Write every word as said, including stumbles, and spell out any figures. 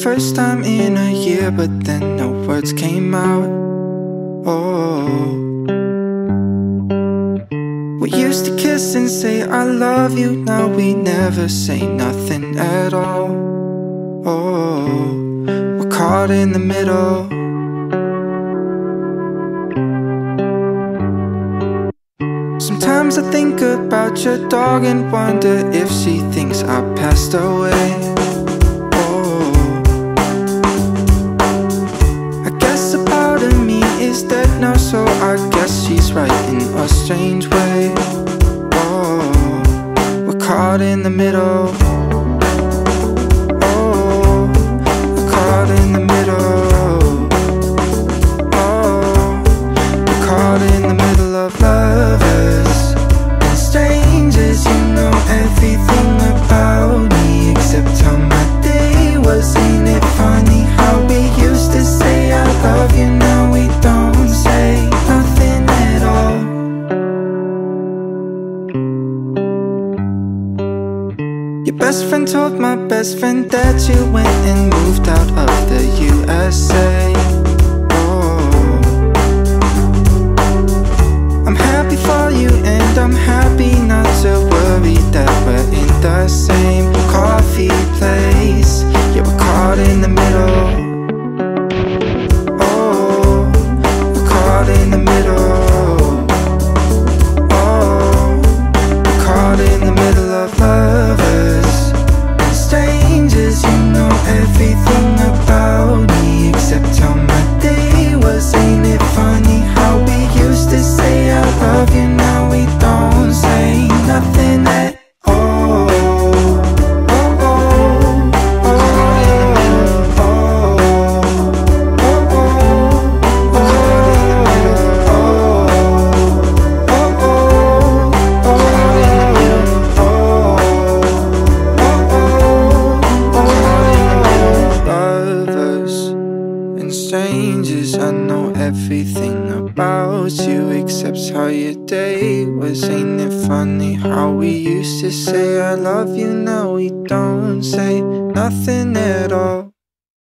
first time in a year, but then no words came out. Oh, we used to kiss and say I love you. Now we never say nothing at all. Oh, we're caught in the middle. Sometimes I think about your dog and wonder if she thinks I passed away. Oh, I guess a part of me is dead now, so I guess she's right in a strange way. Oh, we're caught in the middle. Oh, we're caught in the middle. Oh, we're caught in the middle of lovers and strangers. You know everything about me except how my day was. Ain't it funny how we used to say I love you, now we don't say nothing at all. Your best friend told my best friend that you went and moved out of the U S A. Oh, I'm happy for you and I'm happy not to worry that we're in the same coffee place. Yeah, we're caught in the middle. Oh, we're caught in the middle. Oh, we're caught in the middle of lovers and strangers. You know everything about me except how my day was. Ain't it funny how we used to say I love you, now we don't say nothing at all. Strangers, I know everything about you except how your day was. Ain't it funny how we used to say I love you, now we don't say nothing at all.